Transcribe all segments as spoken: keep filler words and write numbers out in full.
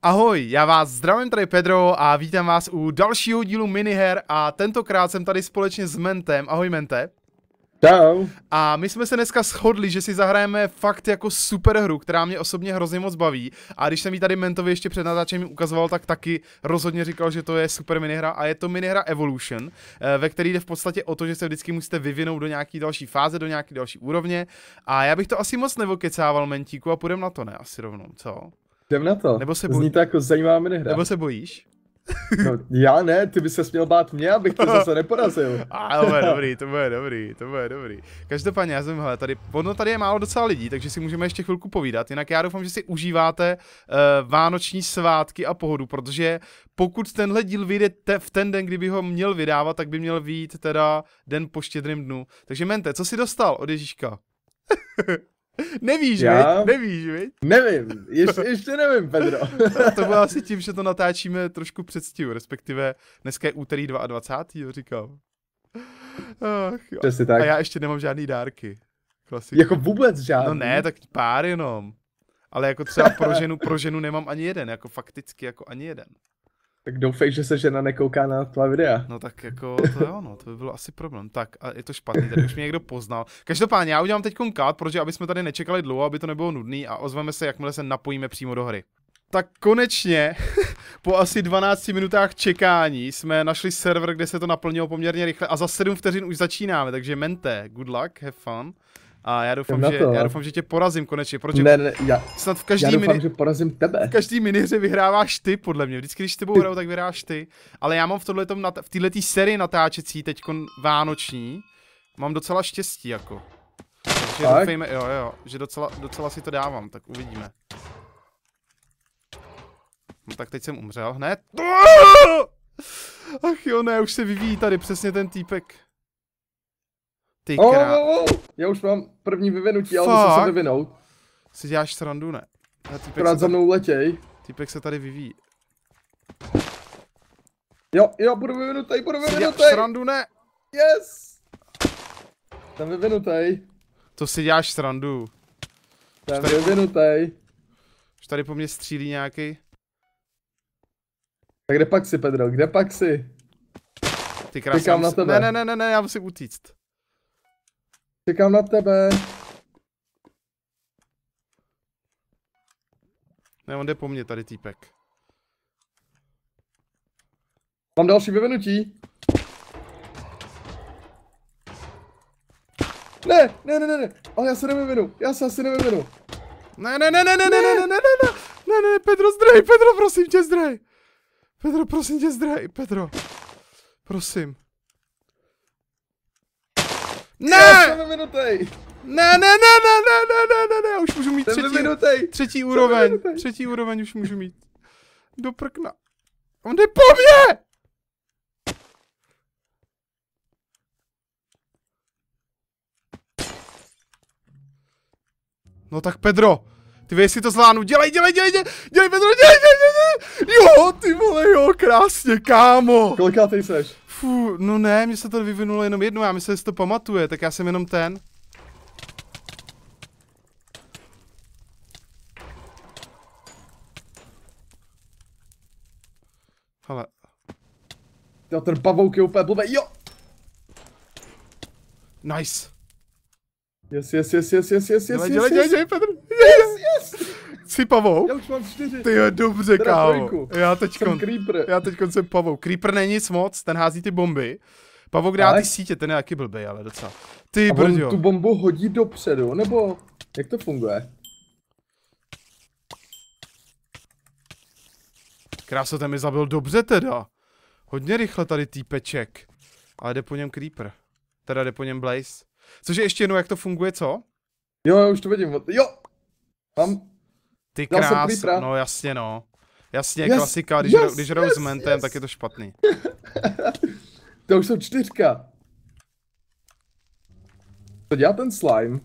Ahoj, já vás zdravím, tady Pedro a vítám vás u dalšího dílu miniher a tentokrát jsem tady společně s Mentem. Ahoj Mente. Čau. A my jsme se dneska shodli, že si zahrajeme fakt jako super hru, která mě osobně hrozně moc baví. A když jsem ji tady Mentovi ještě před natáčením ukazoval, tak taky rozhodně říkal, že to je super minihra. A je to minihra Evolution, ve které jde v podstatě o to, že se vždycky musíte vyvinout do nějaké další fáze, do nějaké další úrovně. A já bych to asi moc nevokecával, Mentíku, a půjdem na to, ne? Asi rovnou, co? Jdem na to. Nebo se bojí... Zní to jako zajímavá minihra. Nebo se bojíš? No, já ne, ty bys se směl bát mě, abych to zase neporazil. A to bude dobrý, to bude dobrý, to bude dobrý. Každopádně já jsem, hele, tady, ono tady je málo docela lidí, takže si můžeme ještě chvilku povídat. Jinak já doufám, že si užíváte uh, vánoční svátky a pohodu, protože pokud tenhle díl vyjde te, v ten den, kdyby ho měl vydávat, tak by měl vyjít teda den po Štědrým dnu. Takže Mente, co jsi dostal od Ježíška? Nevíš, já? Viď? Nevíš, viď? Nevím, ještě, ještě nevím, Pedro. To bylo asi tím, že to natáčíme trošku předstihu, respektive dneska je úterý dvacátého druhého říkal. Ach, Přesně tak. A já ještě nemám žádný dárky. Klasika. Jako vůbec žádný? No ne, tak pár jenom. Ale jako třeba pro ženu, pro ženu nemám ani jeden, jako fakticky jako ani jeden. Tak doufej, že se žena nekouká na tvá videa. No tak jako to jo, no, to by bylo asi problém. Tak a je to špatný, tady už mě někdo poznal. Každopádně já udělám teď cut, protože aby jsme tady nečekali dlouho, aby to nebylo nudný a ozveme se, jakmile se napojíme přímo do hry. Tak konečně, po asi dvanácti minutách čekání, jsme našli server, kde se to naplnilo poměrně rychle a za sedm vteřin už začínáme, takže Mente, good luck, have fun. A já doufám, že, já doufám, že tě porazím konečně, protože ne, ne, já, snad v každý já doufám, mini, že porazím tebe. V každý minihře vyhráváš ty, podle mě. Vždycky, když s tebou hraju, tak vyhráš ty. Ale já mám v, tohletom, v této sérii natáčecí, teďkon vánoční, mám docela štěstí, jako. Takže tak? doufejme, jo, jo, že docela, docela si to dávám, tak uvidíme. No tak teď jsem umřel, hned. Ach jo, ne, už se vyvíjí tady přesně ten týpek. Ty krá... Oh, oh, oh. Já už mám první vyvinutí, ale musím se vyvinout. Si děláš srandu, ne? Akorát za mnou letěj. Týpek se tady vyvíjí. Jo, jo, budu vyvinutej, budu vyvinutej. Si děláš srandu, ne? Yes! Jsem vyvinutej. To si děláš srandu. Jsem tady... vyvinutej. Už tady po mně střílí nějaký. Tak kde pak si, Pedro, kde pak si? Ty krásně. Čekám na tebe. Ne, ne, ne, ne, já musím utíct. Čekám na tebe. Ne, on jde po mně tady týpek. Mám další vyvinutí. Ne, ne, ne, ne, ne, ale já se nevyvinu, já se asi nevyvinu. Ne, ne, ne, ne, ne, ne, ne, ne, ne, ne, ne, ne, Pedro, zdrej, Pedro, prosím tě, zdrej. Pedro, prosím tě, zdrej, Pedro. Prosím. Ne! Já jsem vyvinutej. Ne, ne, ne, ne, ne, ne, ne, ne, ne, už můžu mít třetí, třetí úroveň, třetí úroveň už můžu mít. Do prkna. On jde po mně! No tak Pedro, ty víš, si to zvládnu, dělej, dělej, dělej, dělej, dělej, Pedro, dělej, dělej, dělej, jo, ty vole, jo, krásně, kámo. Kolikátej seš? Fů, no ne, mně se to vyvinulo jenom jednou, já myslím, že si to pamatuje, tak já jsem jenom ten. Hele. Jo, ten pavouk je úplně blbej, jo! Nice. Yes, yes, yes, yes, yes, yes, yes, dělej, yes, dělej, yes, dělej, Pedro. Yes, yes. Jsi pavouk? Já už mám čtyři. Ty jo, dobře, teda kámo. trojku. Já teďkon, já teďkon jsem pavouk. Creeper není nic moc, ten hází ty bomby. Pavouk dá ty sítě, ten je taky blbej, ale docela. Ty brďo. On tu bombu hodí dopředu, nebo jak to funguje? Kráso, ten mi zabil dobře teda. Hodně rychle tady týpeček. Ale jde po něm Creeper. Teda jde po něm Blaze. Cože ještě jednou, jak to funguje, co? Jo, já už to vidím. Jo! Mám... Ty krás, no jasně no. Jasně, yes, klasika, když, yes, když hraju yes, s Mentem, yes. tak je to špatný. To už jsou čtyřka. Co dělá ten slime?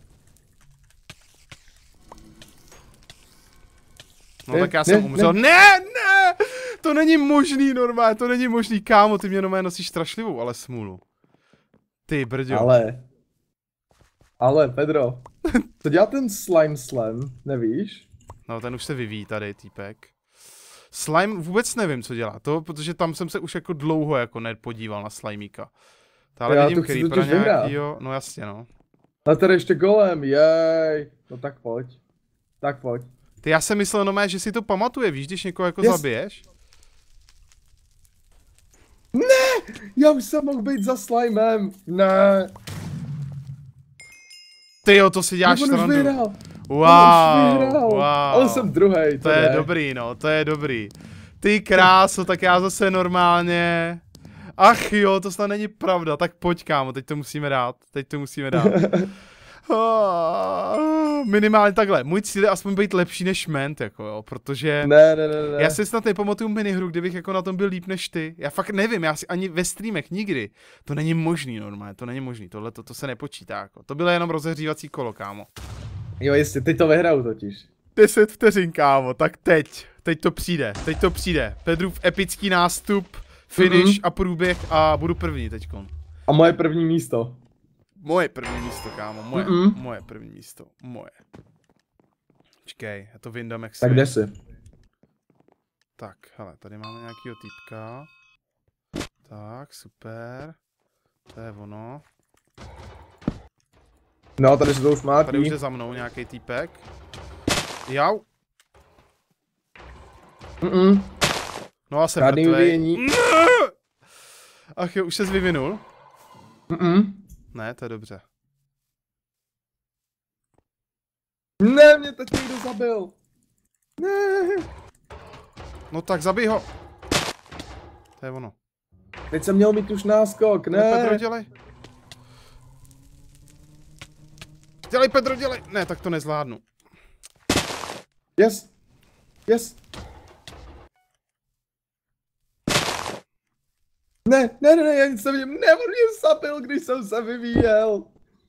No ne, tak já ne, jsem umřel. Ne. ne, ne! To není možný normálně, to není možný, kámo, ty mě normálně nosíš strašlivou, ale smůlu. Ty brďo. Ale. Ale, Pedro. Co dělá ten slime slam, nevíš? No ten už se vyvíjí tady, týpek. Slime vůbec nevím, co dělá to, protože tam jsem se už jako dlouho jako nepodíval na Slimíka. Ale Já vidím to chci creepera totiž vyhrát. nějakýho, no jasně no. A tady ještě golem, jej. No tak pojď. Tak pojď. Ty já jsem myslel no mé, že si to pamatuje, víš, když někoho jako Yes. zabiješ? Ne! Já už jsem mohl být za slimem. Ne. Tyjo, to si děláš On už srandu. vyhrál. Wow, On už vyhrál. wow. Ale jsem druhej. To je dobrý, no, to je dobrý. Ty kráso, tak já zase normálně... Ach jo, to snad není pravda, tak pojď kámo, teď to musíme dát, teď to musíme dát. Minimálně takhle, můj cíl je aspoň být lepší než Ment, jako jo, protože... Ne, ne, ne, ne. Já si snad nepamatuju minihru, kdybych jako na tom byl líp než ty. Já fakt nevím, já si ani ve streamech nikdy. To není možný normálně, to není možný, tohle to, to se nepočítá jako. To bylo jenom rozehřívací kolo, kámo. Jo, jistě, teď to vyhraju totiž. deset vteřin, kámo, tak teď, teď to přijde, teď to přijde. Pedrův epický nástup, finish mm-hmm. a průběh a budu první teďkon. A moje první místo. Moje první místo, kámo, moje, Mm-mm. moje první místo, moje. Počkej, já to vyndám jak Tak si. kde jsi? Tak, hele, tady máme nějakýho týpka. Tak, super. To je ono. No, tady se to už má. Tady už je za mnou nějaký týpek. Jau. Mm-mm. No a jsem Žádný mrtvej. vyvíjení. Ach jo, už ses vyvinul? Mm-mm. Ne, to je dobře. Ne, mě teď někdo zabil. Ne. No tak zabij ho. To je ono. Teď jsem měl mít už náskok, Ne, Pedro, ne. dělej. Dělej, Pedro, dělej. Ne, tak to nezvládnu. Yes. Yes. Ne, ne, ne, ne, já nic nevidím. Ne, on mě zabil, když jsem se vyvíjel.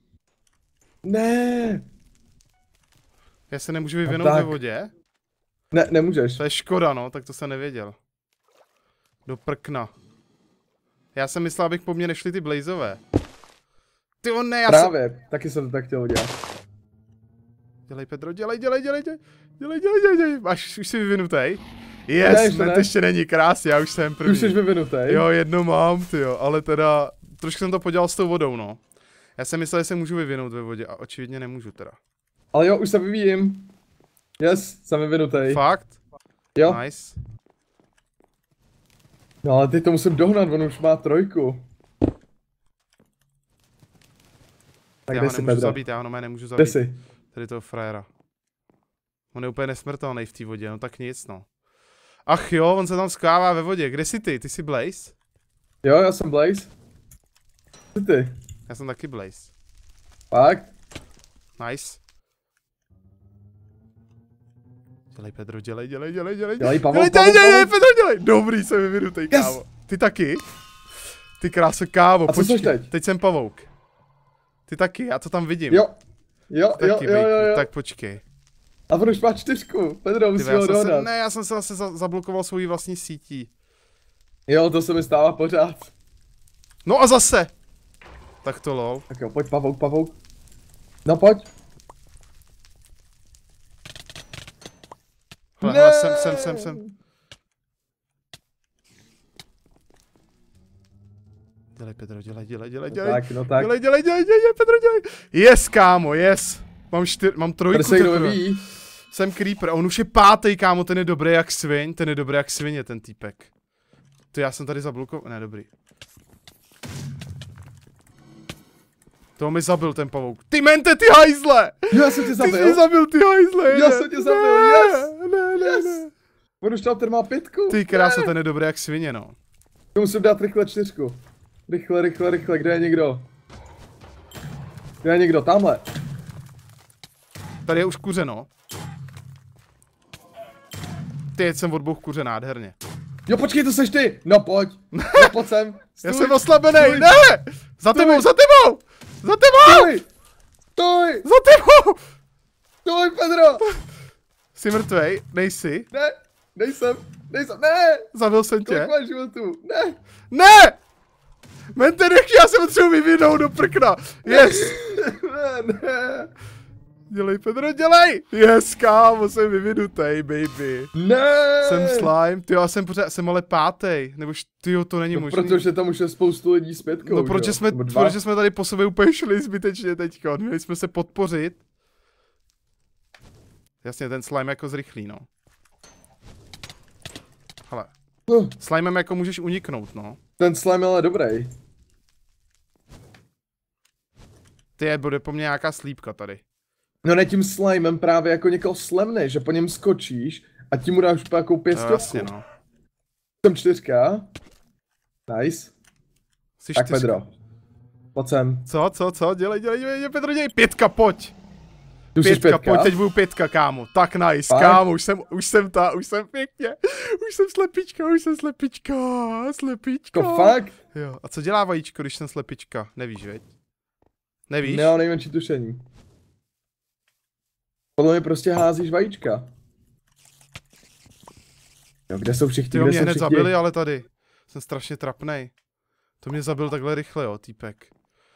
Ne. Já se nemůžu vyvinout tak. ve vodě? Ne, nemůžeš. To je škoda, no, tak to jsem nevěděl. Do prkna. Já jsem myslel, abych po mně nešli ty blazové. Ty on ne, já Právě, jsem... taky jsem to tak chtěl udělat. Dělej, Pedro, dělej, dělej, dělej, dělej, dělej, dělej, dělej, dělej. Máš, už jsi vyvinutej? Yes, Ne, ještě ne, ne. to ještě není krásně, já už jsem první. Už jsi vyvinutej. Jo, jedno mám, tyjo, ale teda, trošku jsem to podělal s tou vodou, no. Já jsem myslel, že se můžu vyvinout ve vodě a očividně nemůžu teda. Ale jo, už se vyvíjím. Yes, jsem vyvinutej. Fakt? Jo. Nice. No ale teď to musím dohnat, on už má trojku. Tak Já kde ho jsi, nemůžu Pedro? zabít, já ho nemůžu Kde zabít. jsi? Tady toho frajera. On je úplně nesmrtelný v té vodě, no tak nic, no. Ach jo, on se tam skává ve vodě. Kde jsi ty? Ty jsi Blaze? Jo, já jsem Blaze. Jsi ty? Já jsem taky Blaze. Fakt? Nice. Dělej, Pedro, dělej, dělej, dělej, dělej. Dělej, Pavel, dělej, Pavel, dělej, dělej, Pavel. Pedro, dělej. Dobrý, jsem vyvinutej, Yes. kámo. Ty taky? Ty kráso, kámo, A co počkej. seš teď? Teď jsem pavouk. Ty taky, já to tam vidím. Jo. Jo, Taky, jo, jo, jo, jo. Tak počkej. A on už má čtyřku. Pedro, Ty, musí já ho jsem se, dohnat. ne, já jsem se zase za, zablokoval svojí vlastní sítí. Jo, to se mi stává pořád. No a zase. Tak to lol. Tak jo, pojď pavouk, pavouk. No pojď. Hele, hele, sem, sem, sem, sem. Dělej, Pedro, dělej, dělej, dělej, No dělej. tak, no tak. Dělej, dělej, dělej, dělej, Pedro, dělej. Yes, kámo, yes. Mám čtyř, mám trojku Tady se kdo teprve. vyvíjí. Jsem Creeper, a on už je pátý, kámo, ten je dobrý jak svin, ten je dobrý jak svině, ten týpek. To já jsem tady zablokoval, ne, dobrý. To mi zabil ten pavouk. Ty mente, ty hajzle! Jo, já jsem tě Ty zabil. jsi mě zabil, ty hajzle! Já jsem tě zabil, ne, yes! Ne, ne, Yes. ne. On už tam ten má pětku. Ty krása, ten je dobrý jak svině, no. To musím dát rychle čtyřku. Rychle, rychle, rychle, kde je někdo? Kde je někdo? Tamhle. Tady je už kuře, no. Ty, jsem odbouch kuře nádherně. Jo, počkej, to seš ty. No pojď. No pojď sem. Stůj. Já jsem oslabený, Stůj. ne! Za tebou, za tebou! Za tebou! Stůj. Stůj. Za tebou! Stůj, Pedro. Jsi mrtvej? Nejsi? Ne, nejsem. Nejsem, ne. Zabil jsem tě? Kolik máš životů? Ne. Ne! Mente, nech, já se potřebuji vyvinout do prkna. Yes! Ne, ne. Dělej, Pedro, dělej! Yes, kámo, jsem vyvinutej, baby. Ne! Jsem slime, tyjo, já jsem pořád, jsem ale pátej, nebo tyjo, to není no, možné. protože tam už je spoustu lidí s pětkou, No, protože jsme, protože jsme tady po sobě úplně šli zbytečně teďka, měli jsme se podpořit. Jasně, ten slime jako zrychlí, no. Hele, uh. slimem jako můžeš uniknout, no. Ten slime ale dobrý. Ty je, bude po mně nějaká slípka tady. No ne, tím slimem právě jako někoho slemne, že po něm skočíš a tím mu dáš po jakou pěstovku. No, jasně, no. Jsem čtyřka. Nice. Jsi tak čtyřka. Pedro. Pojď sem. Co, co, co, dělej, dělej, dělej, dělej, Pedro, dělej, pětka, pojď. Tu Pětka, pětka, pojď, teď budu pětka, kámo. Tak nice, Fakt? kámo, už jsem, už jsem ta, už jsem pěkně. Už jsem slepička, už jsem slepička, slepička. To fakt? Jo, a co dělá vajíčko, když jsem slepička? Nevíš, veď? Nevíš? Nemám nejmenší tušení. Podle mě prostě házíš vajíčka. Jo, kde jsou všichni, Ty jo, kde mě jsou hned všichni? zabili, ale tady. Jsem strašně trapnej. To mě zabil takhle rychle, jo, týpek.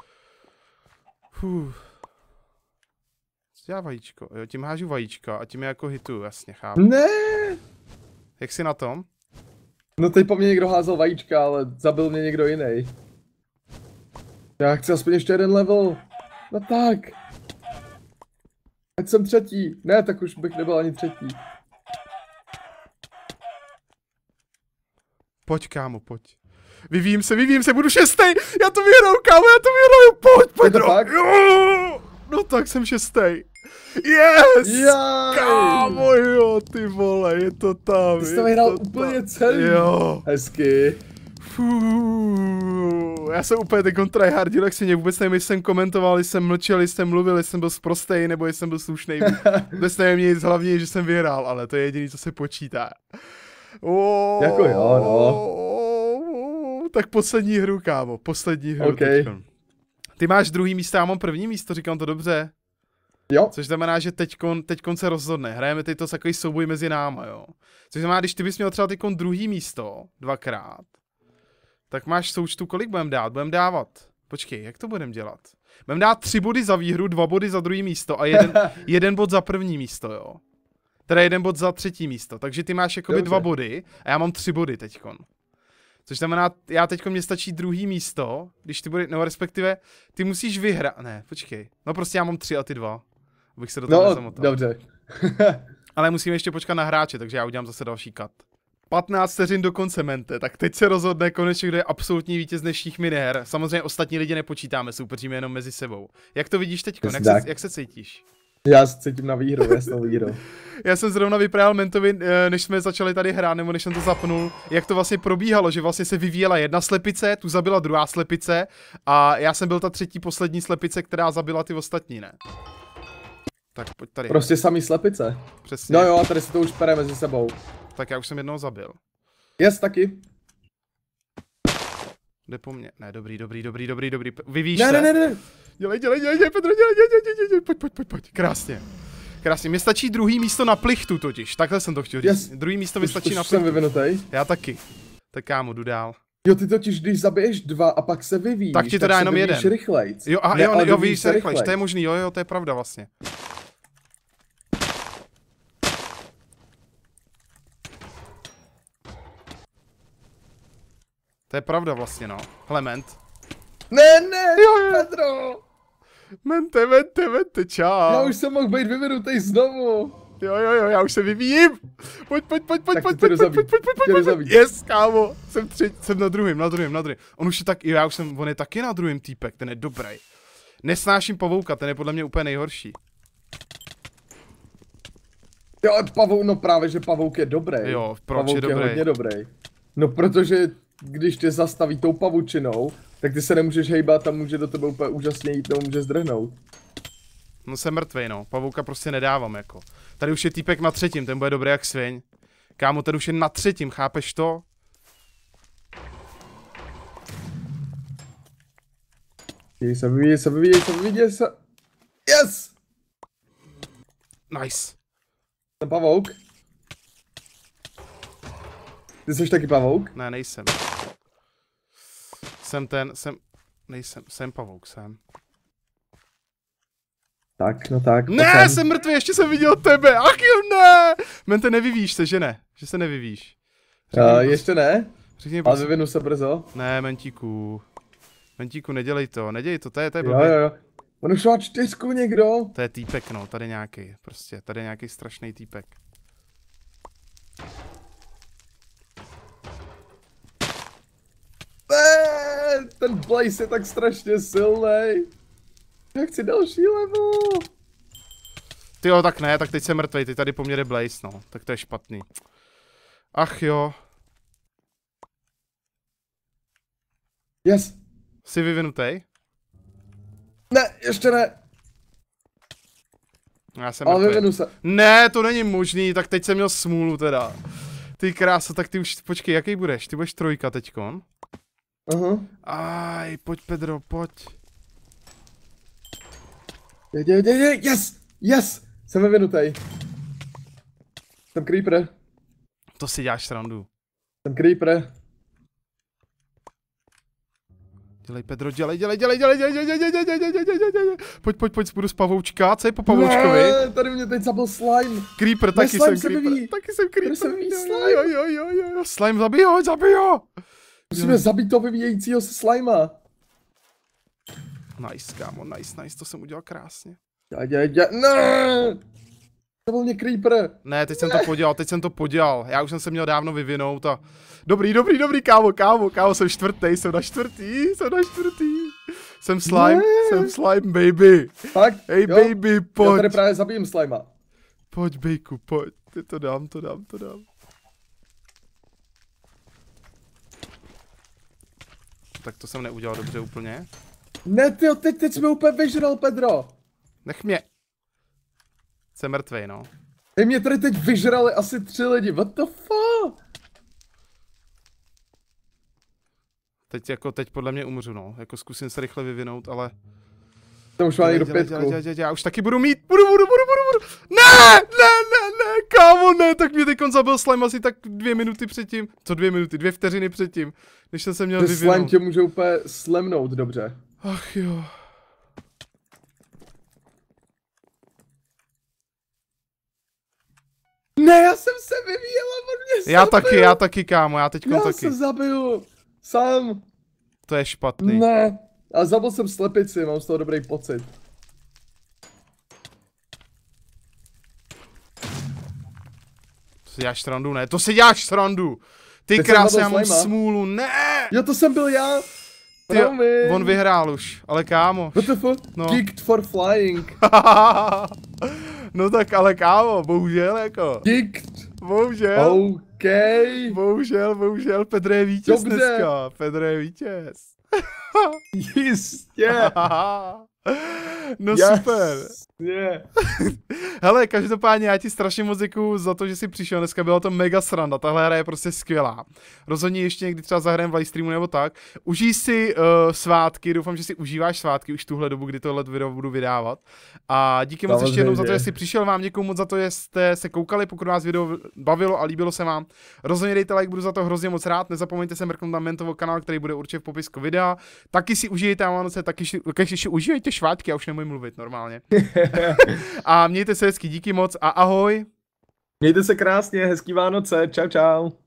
Fuh. Co dělá vajíčko? Jo, tím hážu vajíčka a tím je jako hitu, jasně, chápu. Ne! Jak jsi na tom? No teď po mně někdo házel vajíčka, ale zabil mě někdo jiný. Já chci aspoň ještě jeden level. No tak. Ať jsem třetí. Ne, tak už bych nebyl ani třetí. Pojď, kámo, pojď. Vyvím se, vyvím se, budu šestý. Já to vyhraju, kámo, já to vyhraju. Pojď, Pedro. fakt? Jo! No tak jsem šestý. Yes! Jaj! Kámo, jo, ty vole, je to tam. Ty jsi je to vyhrál to úplně tam. celý. Jo. Hezky. Fuuu, já jsem úplně ten tryhardil, jak si mě vůbec nevím, jestli jsem komentoval, jestli jsem mlčel, jestli jsem mluvil, jestli jsem byl sprostej, nebo jestli jsem byl slušnej. Vůbec nevím nic, hlavně, že jsem vyhrál, ale to je jediné, co se počítá. Oh, Jako jo, no. Oh, tak poslední hru, kámo, poslední hru. Okay. Teďkon. Ty máš druhý místo, já mám první místo, říkám to dobře. Jo. Což znamená, že teďkon, teďkon se rozhodne, hrajeme teď to takový souboj mezi náma, jo. Což znamená, když ty bys měl třeba teďkon druhý místo, dvakrát, tak máš součtu, kolik budem dát? Budem dávat. Počkej, jak to budem dělat? Budem dát tři body za výhru, dva body za druhý místo a jeden, jeden bod za první místo, jo. Teda jeden bod za třetí místo, takže ty máš jakoby Dobře. dva body a já mám tři body teďkon. Což znamená, já teďkon mě stačí druhý místo, když ty body, nebo respektive, ty musíš vyhrát, ne, počkej, no prostě já mám tři a ty dva, abych se do toho No, nezamotal. dobře. Ale musíme ještě počkat na hráče, takže já udělám zase další cut. patnáct vteřin do konce, mente, tak teď se rozhodne konečně, kdo je absolutní vítěz dnešních miniher. Samozřejmě ostatní lidi nepočítáme, soupeříme jenom mezi sebou. Jak to vidíš teď? Jak, se, jak se cítíš? Já se cítím na výhru, jasnou výhru. Já jsem zrovna vyprávěl mentovi, než jsme začali tady hrát, nebo než jsem to zapnul, jak to vlastně probíhalo, že vlastně se vyvíjela jedna slepice, tu zabila druhá slepice a já jsem byl ta třetí poslední slepice, která zabila ty ostatní, ne? Tak pojď tady. Prostě samý slepice. Přesně. No jo, a tady se to už pere mezi sebou. Tak já už jsem jednoho zabil. Yes, taky. Jde po mně. Ne, dobrý, dobrý, dobrý, dobrý, dobrý. Vyvíjíš Ne, se? ne, ne, ne. Dělej, dělej, dělej, dělej, Pedro, dělej, dělej, dělej, dělej, dělej, pojď, pojď, pojď, pojď, krásně. Krásně, mě stačí druhý místo na plichtu totiž, takhle jsem to chtěl říct. Yes. Druhý místo mi Už, stačí už na jsem plichtu. vyvinutej. Já taky. Tak kámo, jdu dál. Jo, ty totiž, když zabiješ dva a pak se vyvíjíš, Tak ti to dá jenom jeden. rychlejc. Jo, aha, ne, jo, ale jo, vyvíjíš víš se rychlejš, rychlejc. to je možný, jo, jo, to je pravda vlastně. To je pravda vlastně, no. Hele, ment. Ne, ne, Jo, jo. Pedro. Mente, mente, mente, čau. Já už jsem mohl být vyvinutej znovu. Jo, jo, jo, já už se vyvíjím. Pojď, pojď, pojď, pojď, Tak pojď, ty pojď, tě pojď, pojď, pojď, pojď, tě pojď, nezabij. yes, kámo, jsem třetí, jsem na druhém, na druhém, na druhém. On už je tak, jo, já už jsem, on je taky na druhém týpek, ten je dobrý. Nesnáším pavouka, ten je podle mě úplně nejhorší. Jo, pavouk, no právě, že pavouk je dobrý. Jo, proč pavouk je dobrý? je hodně dobrý. No protože, když tě zastaví tou pavučinou, tak ty se nemůžeš hejbat a může do tebe úplně úžasně jít, nebo může zdrhnout. No jsem mrtvej, no, pavouka prostě nedávám, jako. Tady už je týpek na třetím, ten bude dobrý jak sviň. Kámo, tady už je na třetím, chápeš to? Vyvíjí se, vyvíjí se, vyvíjí se, vyvíjí se. Yes! Nice. Jsem pavouk. Ty jsi taky pavouk? Ne, nejsem. Jsem ten, jsem, nejsem, jsem pavouk, jsem. Tak, no tak. Ne, potom. jsem mrtvý, ještě jsem viděl tebe, ach jo, ne! Mente, nevyvíjíš se, že ne? Že se nevyvíjíš. Uh, ještě ne, Řekni, ale vyvinu se brzo. Ne, Mentíku. Mentíku, nedělej to, nedělej to, to je, to je Jo, blbě. jo, jo. On už má čtyřku někdo. To je týpek, no, tady nějaký, prostě, tady je nějaký strašný týpek. Ne, ten Blaze je tak strašně silný. Já chci další level. Ty jo, tak ne, tak teď jsem mrtvej, ty tady po mně jde Blaze, no, tak to je špatný. Ach jo. Yes. Jsi vyvinutej? Ne, ještě ne. Já jsem Ale mrtvej. vyvinu se. Ne, to není možný, tak teď jsem měl smůlu teda. Ty krása, tak ty už, počkej, jaký budeš? Ty budeš trojka teďkon? Aha. Aj, pojď Pedro, pojď. Je, je, je, je, yes, yes. Jsem vyvinutej. Jsem creeper. To si děláš srandu. Jsem creeper. Dělej Pedro, dělej, dělej, dělej, dělej, dělej, dělej, dělej, dělej, dělej, dělej, dělej, dělej. Pojď, pojď, pojď, budu z pavoučka, co je po pavoučkovi? Ne, tady mě teď zabil slime. Creeper, taky slime jsem se creeper, vyvíjí. taky jsem creeper. se vyvíjí Jo, slime. Jo, jo, jo, jo, jo, slime, zabij ho, zabij ho. Musíme zabít toho vyvíjejícího se slima. Nice, kámo, nice, nice, to jsem udělal krásně. Já, já, já, ne! To byl mě creeper. Ne, teď jsem to podělal, teď jsem to podělal, já už jsem se měl dávno vyvinout a... Dobrý, dobrý, dobrý, kámo, kámo, kámo, jsem čtvrtý, jsem na čtvrtý, jsem na čtvrtý. Jsem slime, Ne. jsem slime, baby. Tak, Hej, jo, baby, já pojď. tady právě zabijím slima. Pojď, bejku, pojď, ty to dám, to dám, to dám. Tak to jsem neudělal dobře úplně. Ne, tyjo, teď, teď jsme úplně vyžral, Pedro. Nech mě. Jsem mrtvej, no. Hej, mě tady teď vyžrali asi tři lidi, what the fuck? Teď jako, teď podle mě umřu, no. Jako zkusím se rychle vyvinout, ale... To už má někdo dělej, pětku. dělej, dělej, dělej, já už taky budu mít, budu, budu, budu, budu, budu. Ne, ne, ne, ne, kámo, ne, tak mě teďkon zabil slime asi tak dvě minuty předtím. Co dvě minuty, dvě vteřiny předtím, než jsem se měl Ten vyvinout. slime tě může úplně slemnout dobře. Ach jo. Ne, já jsem se vyvíjel a on mě Já zabil. taky, já taky, kámo, já teďkon Já taky. se zabiju. Sám. To je špatný. Ne. Ale zabil jsem slepici, mám z toho dobrý pocit. To si děláš srandu, ne, to si děláš srandu. Ty Teď jsem krásně, zabil já mám slima. smůlu, ne. Jo, to jsem byl já. Ty, Promiň. on vyhrál už, ale kámo. What the fuck? No. Geeked for flying. No tak ale kámo, bohužel jako. Geeked. Bohužel. OK. Bohužel, bohužel, Pedro je vítěz Dobře. dneska. Pedro je vítěz. Jistě. No Yes. super. Yeah. Hele, každopádně já ti strašně moc děkuju za to, že jsi přišel dneska, byla to mega sranda, tahle hra je prostě skvělá. Rozhodně ještě někdy třeba zahrajem v livestreamu nebo tak. Užij si uh, svátky, doufám, že si užíváš svátky už tuhle dobu, kdy tohle video budu vydávat. A díky moc ještě jednou za to, že jsi přišel, vám děkuju moc za to, že jste se koukali, pokud vás video bavilo a líbilo se vám. Rozhodně dejte like, budu za to hrozně moc rád, nezapomeňte se mrknout na Mentovo kanál, který bude určitě v popisku videa. Taky si užijte Vánoce, taky si, taky si užijte svátky, já už nemůžu mluvit normálně. A mějte se hezky, díky moc a ahoj. Mějte se krásně, hezký Vánoce, čau čau.